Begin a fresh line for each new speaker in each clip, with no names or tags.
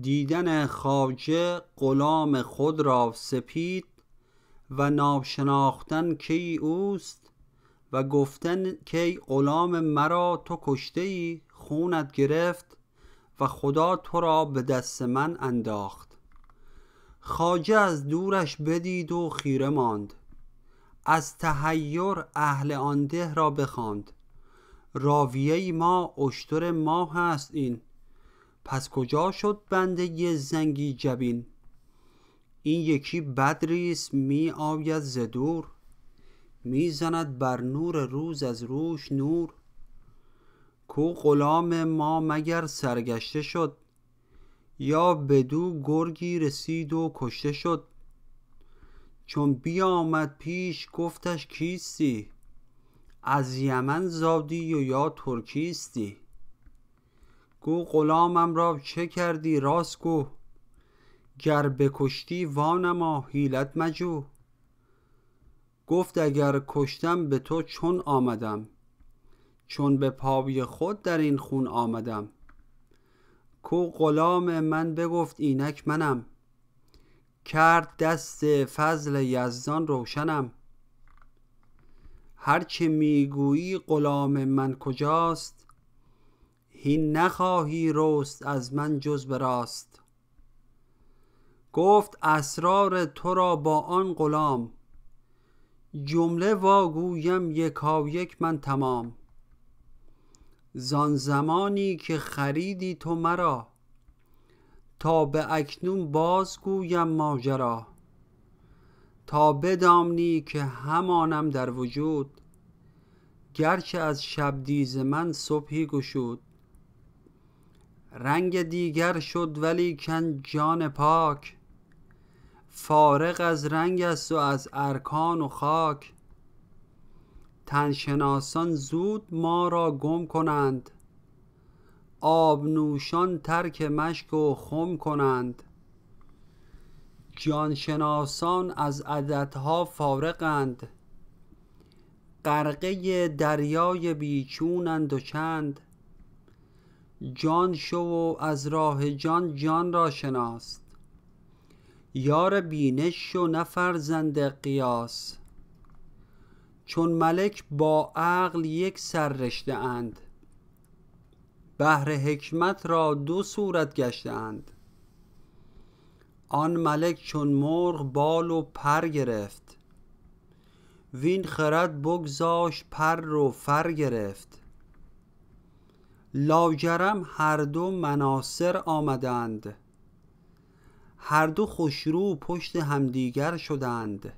دیدن خواجه غلام خود را سپید و ناشناختن کی اوست و گفتن کی غلام مرا تو کشته ای، خونت گرفت و خدا تو را به دست من انداخت. خواجه از دورش بدید و خیره ماند، از تحیر اهل آن ده را بخواند. راویه ما اشتر ما هست این، پس کجا شد بنده زنگی جبین؟ این یکی بدریست می آید ز دور، می زند بر نور روز از روش نور. کو غلام ما مگر سرگشته شد، یا بدو گرگی رسید و کشته شد؟ چون بیامد پیش گفتش کیستی، از یمن زادی و یا ترکیستی؟ گو غلامم را چه کردی راست گو، گر بکشتی وانما حیلت مجو. گفت اگر کشتم به تو چون آمدم، چون به پای خود در این خون آمدم. کو غلام من بگفت اینک منم، کرد دست فضل یزدان روشنم. هرچه میگویی غلام من کجاست، هین نخواهی رست از من جز به راست. گفت اسرار تو را با آن غلام، جمله واگویم یکایک من تمام. زان زمانی که خریدی تو مرا، تا به اکنون بازگویم ماجرا. تا بدانی که همانم در وجود، گرچه از شبدیز من صبحی گشود. رنگ دیگر شد ولیکن جان پاک، فارغ از رنگ است و از ارکان و خاک. تن شناسان زود ما را گم کنند، آب نوشان ترک مشک و خم کنند. جان شناسان از عددها فارغند، غرقه دریای بیچونند و چند. جان شو و از راه جان جان را شناس، یار بینش شو نه فرزند قیاس. چون ملک با عقل یک سر رشته اند، بحر حکمت را دو صورت گشته اند. آن ملک چون مرغ بال و پر گرفت، وین خرد بگذاشت پر و فر گرفت. لاجرم هر دو مناصر آمدند، هر دو خوشرو پشت همدیگر شدند.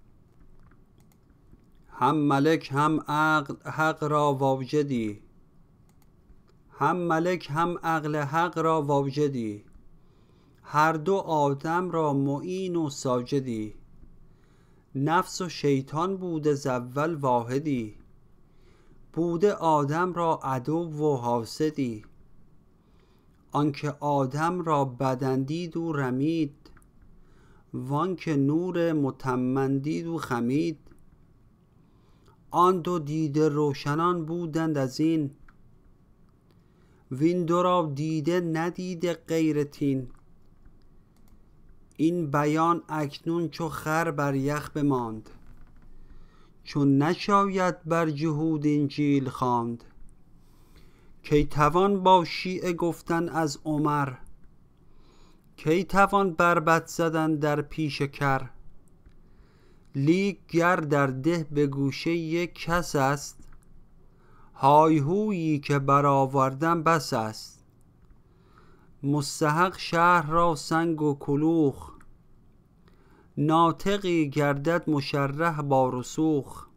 هم ملک هم عقل حق را واجدی، هم ملک هم عقل حق را واجدی. هر دو آدم را معین و ساجدی، نفس و شیطان بوده ز اول واحدی. بوده آدم را عدو و حاسدی، آنکه آدم را بدن دید و رمید، وانکه نور متمم دید و خمید. آن دو دیده روشنان بودند از این، وین دو را دیده ندیده غیر طین. این بیان اکنون چو خر بر یخ بماند، چون نشاید بر جهود انجیل خواند. کی توان با شیعه گفتن از عمر، کی توان بربط زدن در پیش کر. لیک گر در ده به گوشه یک کس است، های هویی که برآوردم بس است. مستحق شهر را سنگ و کلوخ، ناطقی گردد مشرح با رسوخ.